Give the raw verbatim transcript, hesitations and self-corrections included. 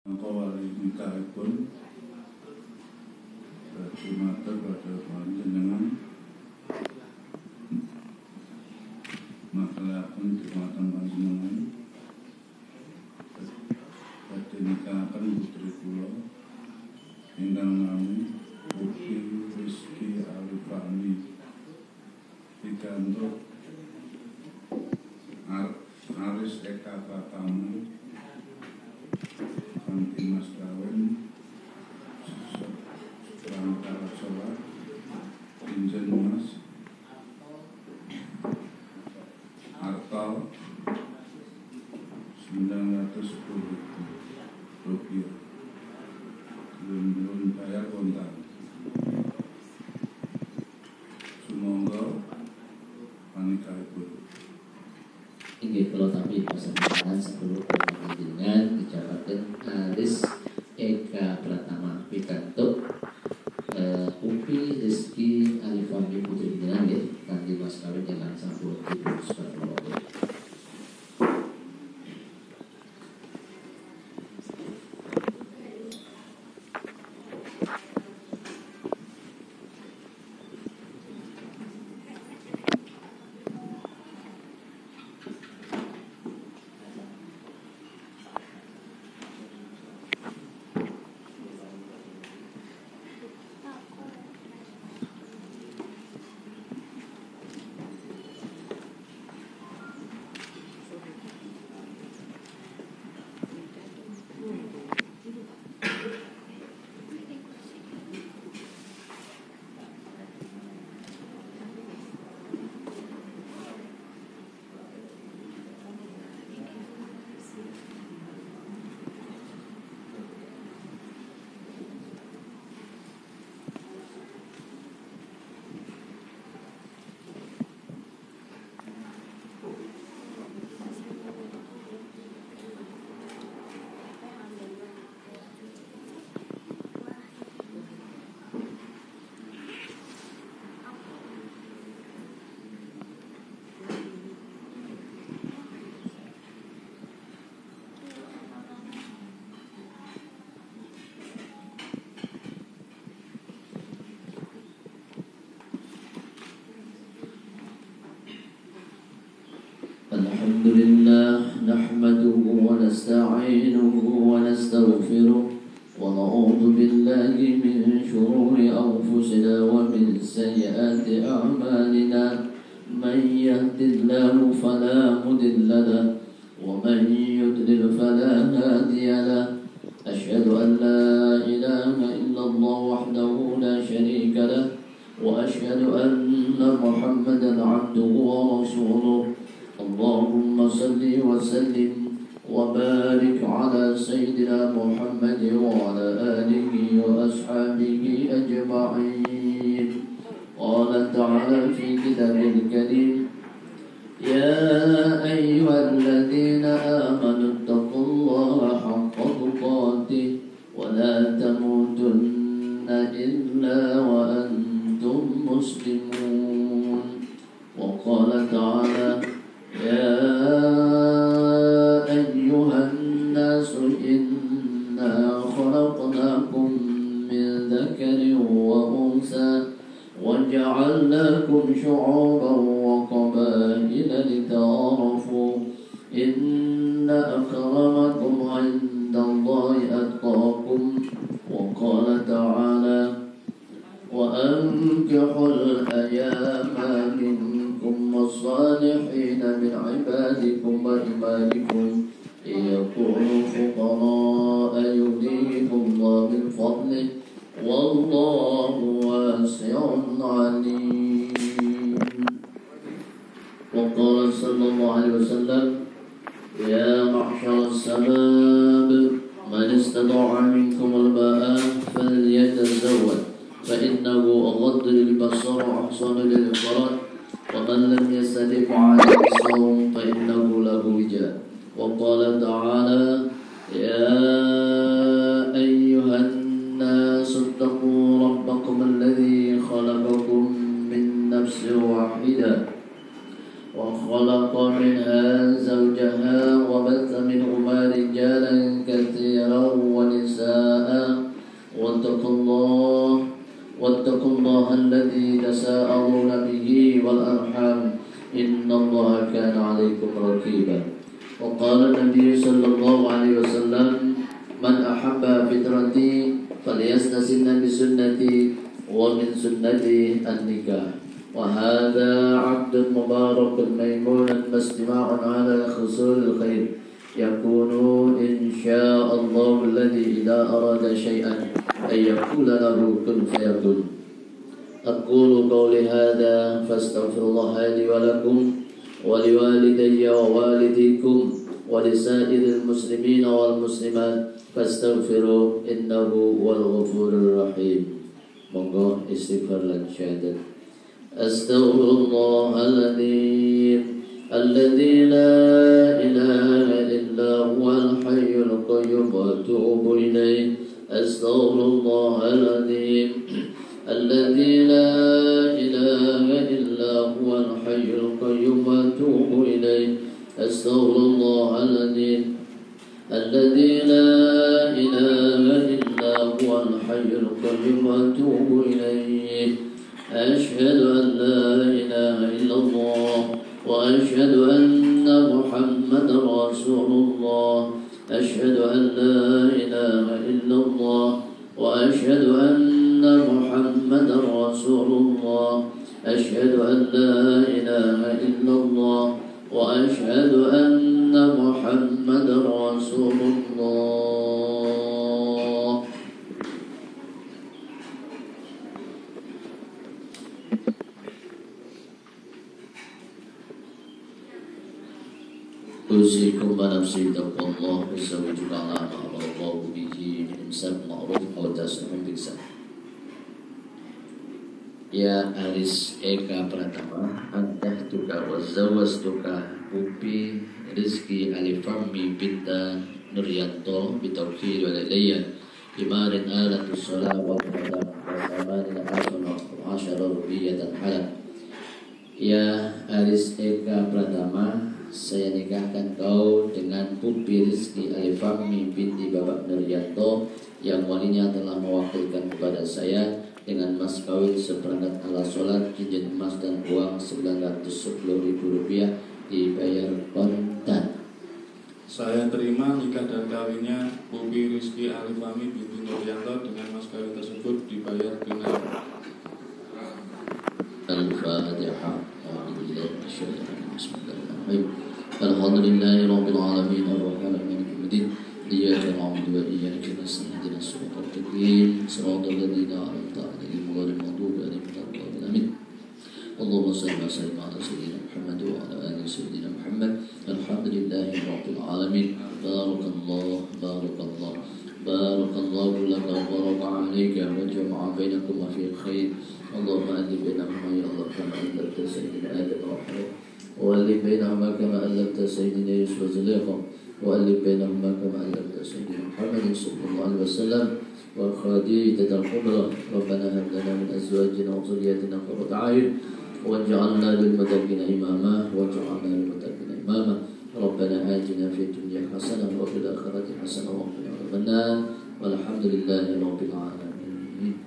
Kawali nikahipun dadi matur pada panjenengan makalaken dhumateng panjenengan badhe nikahaken putri kula ingkang nami Upi Rizky Alifani pikantuk Aris Eka Pratama kanthi mas kawin perantara sholat injen mas atau sembilan ratus sepuluh rupiah belum belum bayar kontan. Semoga panikahipun inggih kula tampi pasamutan sepuluh panjenengan dijabaken Aris Eka Pratama pikantuk uh, Upi Rizky Alifani putri jenengan nggih kanthi mas kawin ingkang sampun dipun sepahaken. Alhamdulillah nahmaduhu wa nasta'inuhu wa nastaghfiruh wa na'udzu billahi min shururi anfusina wa min sayyiati a'malina man yahdihillahu fala mudilla lahu wa man yudlil fala hadiya lahu asyhadu an la ilaha illallah wahdahu la syarika lahu wa asyhadu anna Muhammadan 'abduhu wa rasuluh. Allahumma salli wa sallim wa barik ala sayyidina Muhammad wa ala alihi wa ashabihi ajma'in. Qala ta'ala fi kitabil karim ya ayyuhalladzina amanu taqullaha haqqa tuqatih wa la tamutunna illa wa antum muslimun. Wa qala ta'ala يا أيها الناس إنا خلقناكم من ذكر وأنثى وجعلناكم شعوبا وقبائل لتعارفوا إن أكرمكم عند الله أتقاكم. وقال تعالى وأنكحوا الأيام منكم والصالحين من عبادكم وإمائكم إن يكونوا فقراء يغنيهم الله من فضله والله واسع عليم. وقال صلى الله عليه وسلم يا معشر الشباب من استطاع منكم الباءة فليتزوج فإنه أغض للبصر وأحسن للفرج ومن لم يستطع عليه الصوم فإنه له وجاء. وقال تعالى يا أيها الناس اتقوا ربكم الذي خلقكم من نفس واحدة وخلق منها زوجها وبث منهما رجالا كثيرا الله كان عليكم رقيبا. وقال النبي صلى الله عليه وسلم من أحب فطرتي فليستسن بسنتي ومن سنتي النكاح. وهذا عقد مبارك ميمون مستمع على خصول الخير يكون إن شاء الله الذي إذا أراد شيئا أن يقول له كن فيكون. أقول قولي هذا فاستغفر الله لي ولكم ولوالدي ووالديكم ولسائر المسلمين والمسلمات فاستغفروا إنه هو الغفور الرحيم. Monggo istighfar lan syahadat. Astaghfirullah al-azim alladzi la ilaha illa huwal hayyul qayyum wa atubu ilayh. Astaghfirullah al-azim alladzi la ilaha illa huwal hayyul qayyum wa atubu ilayh. Astaghfirullah al-azim الذي لا إله إلا هو الحي القيوم وأتوب إليه. أشهد أن لا إله إلا الله وأشهد أن محمدا رسول الله. أشهد أن لا إله إلا الله وأشهد أن محمدا رسول الله. أشهد أن لا إله إلا الله وأشهد أن محمدا رسول الله. أوصيكم ونفسي بتقوى الله وزوجك على ما أمر الله به من إمساك معروف أو تسليم بإحسان. Ya Aris Eka Pratama antah tuka wazawaz tuka Upi Rizki Alifami Binta Nuryanto Bitawkir Walaiyan Imarin Alatus Salah wa Qadam Wasamanin Asana Asyara Rubiyatan Halam. Ya Aris Eka Pratama, saya nikahkan kau dengan Pupi Rizki Alifami binti Bapak Nuryanto yang walinya telah mewakilkan kepada saya dengan mas kawin seperangkat alat sholat, cincin emas dan uang sembilan ratus sepuluh ribu rupiah dibayar kontan. Saya terima nikah dan kawinnya Pupi Rizki Alifami binti Nuryanto dengan mas kawin tersebut dibayar dengan Al-Fatihah. Bismillahirrahmanirrahim. Alhamdulillahirabbil alamin arrahmanir rahim. Iyyaka na'budu wa iyyaka nasta'in ihdinas siratal mustaqim siratal ladzina an'amta 'alaihim ghairil maghdubi 'alaihim waladdallin. Amin. Allahumma shalli wa sallim ala sayyidina Muhammad wa ala ali sayyidina Muhammad. Alhamdulillahirabbil alamin. Barakallahu barakallahu barakallahu laka wa baraka 'alaika wa jama'a bainakum fi khair. Allahumma alif bainahuma ya Allah kama allafta sayyidina Adam wa Hawa wa alif bainahuma kama allafta sayyidina Yusuf wa Zulaikha وألف بينهما كما ألفت سيدنا محمد صلى الله عليه وسلم وخديجة الكبرى. ربنا هب لنا من أزواجنا وذرياتنا قرة أعين واجعلنا للمتقين إماما واجعلنا للمتقين إماما. ربنا آتنا في الدنيا حسنة وفي الآخرة حسنة وقنا عذاب النار والحمد لله رب العالمين.